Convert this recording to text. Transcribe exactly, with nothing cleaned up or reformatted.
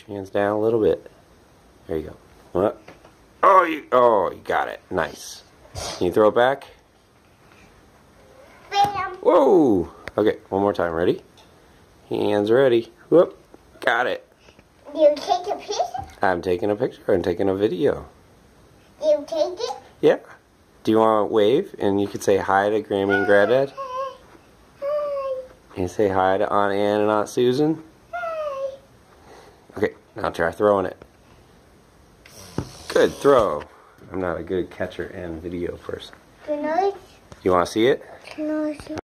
Put your hands down a little bit. There you go. What? Oh, you, oh, you got it. Nice. Can you throw it back? Bam. Whoa. Okay, one more time. Ready? Hands ready. Whoop. Got it. You take a picture? I'm taking a picture. I'm taking a video. You take it? Yeah. Do you want to wave? And you could say hi to Grammy and Granddad. Hi. And say hi to Aunt Ann and Aunt Susan. Hi. Okay, now try throwing it. Good throw. I'm not a good catcher and video person. Good night. You want to see it? Good night.